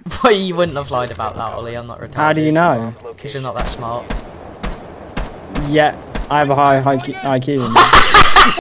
Boy, you wouldn't have lied about that, Ollie. I'm not retarded. How do you know? Because you're not that smart. Yeah, I have a high IQ than you.